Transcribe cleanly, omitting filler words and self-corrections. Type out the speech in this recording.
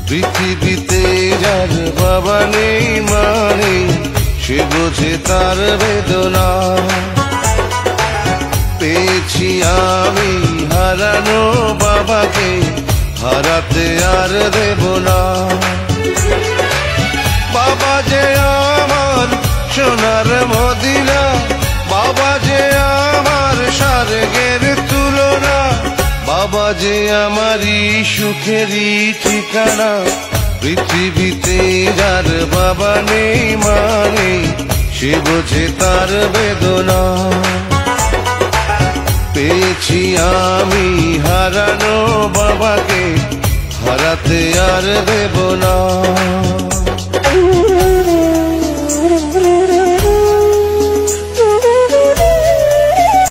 পৃথিবীতে যার বাবা নেই মা নেই সে বোঝে তার বেদনা। পেয়েছি আমি হারানো বাবাকে, হারাতে আর দেব না। বাবা যে আমার সোনার মদিনা, বাবা যে আমার স্বর্গের তুলনা, বাবা যে আমারই সুখেরই ঠিকানা। পৃথিবীতে যার বাবা নেই মা নেই সে বোঝে তার বেদনা। পেয়েছি আমি হারানো বাবাকে, হারাতে আর দেব না।